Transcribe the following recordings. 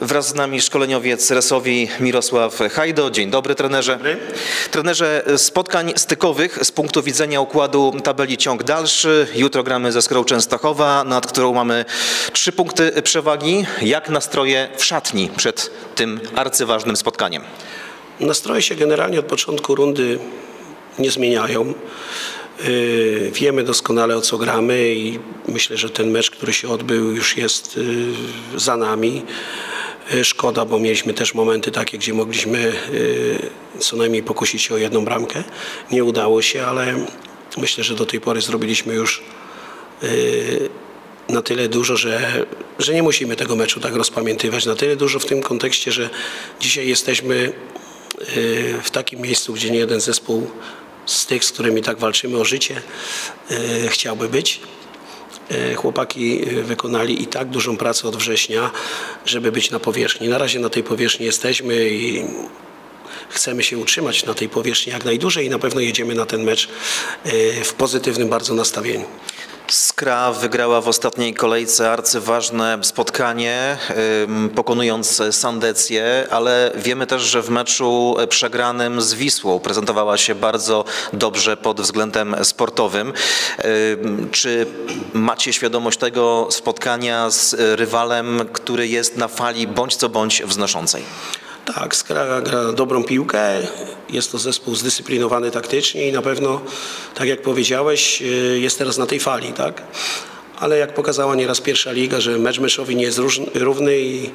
Wraz z nami szkoleniowiec Resowi Mirosław Hajdo. Dzień dobry, trenerze. Dobry. Trenerze, spotkań stykowych z punktu widzenia układu tabeli ciąg dalszy. Jutro gramy ze Skrą Częstochowa, nad którą mamy 3 punkty przewagi. Jak nastroje w szatni przed tym arcyważnym spotkaniem? Nastroje się generalnie od początku rundy nie zmieniają. Wiemy doskonale, o co gramy i myślę, że ten mecz, który się odbył, już jest za nami. Szkoda, bo mieliśmy też momenty takie, gdzie mogliśmy co najmniej pokusić się o 1 bramkę. Nie udało się, ale myślę, że do tej pory zrobiliśmy już na tyle dużo, że nie musimy tego meczu tak rozpamiętywać. Na tyle dużo w tym kontekście, że dzisiaj jesteśmy w takim miejscu, gdzie nie jeden zespół z tych, z którymi tak walczymy o życie, chciałby być. Chłopaki wykonali i tak dużą pracę od września, żeby być na powierzchni. Na razie na tej powierzchni jesteśmy i chcemy się utrzymać na tej powierzchni jak najdłużej i na pewno jedziemy na ten mecz w pozytywnym bardzo nastawieniu. Skra wygrała w ostatniej kolejce arcyważne spotkanie, pokonując Sandecję, ale wiemy też, że w meczu przegranym z Wisłą prezentowała się bardzo dobrze pod względem sportowym. Czy macie świadomość tego spotkania z rywalem, który jest na fali bądź co bądź wznoszącej? Tak, Skra gra dobrą piłkę, jest to zespół zdyscyplinowany taktycznie i na pewno, tak jak powiedziałeś, jest teraz na tej fali, tak? Ale jak pokazała nieraz pierwsza liga, że mecz meczowi nie jest równy i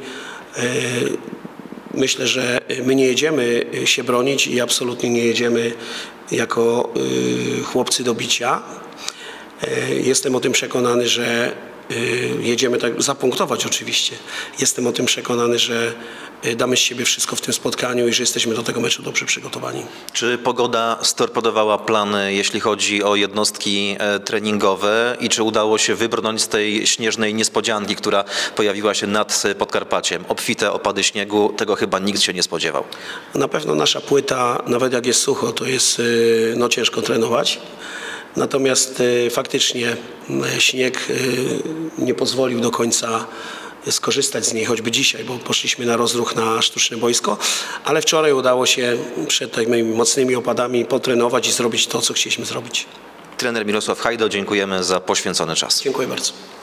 myślę, że my nie jedziemy się bronić i absolutnie nie jedziemy jako chłopcy do bicia. Jestem o tym przekonany, że jedziemy tak zapunktować oczywiście. Jestem o tym przekonany, że damy z siebie wszystko w tym spotkaniu i że jesteśmy do tego meczu dobrze przygotowani. Czy pogoda storpedowała plany, jeśli chodzi o jednostki treningowe i czy udało się wybrnąć z tej śnieżnej niespodzianki, która pojawiła się nad Podkarpaciem? Obfite opady śniegu, tego chyba nikt się nie spodziewał. Na pewno nasza płyta, nawet jak jest sucho, to jest ciężko trenować. Natomiast faktycznie śnieg nie pozwolił do końca skorzystać z niej, choćby dzisiaj, bo poszliśmy na rozruch na sztuczne boisko, ale wczoraj udało się przed tymi mocnymi opadami potrenować i zrobić to, co chcieliśmy zrobić. Trener Mirosław Hajdo, dziękujemy za poświęcony czas. Dziękuję bardzo.